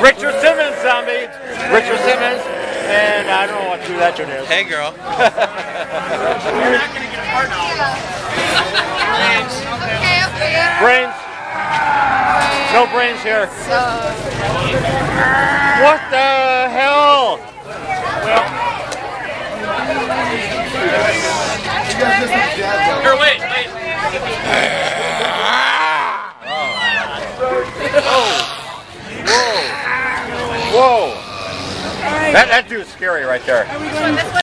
Richard Simmons, zombie. Richard Simmons. And I don't know what who that dude is. Hey, girl. You're not going to get a part now. Brains. No brains here. What the hell? Well. Here, wait. Whoa. That dude's scary right there.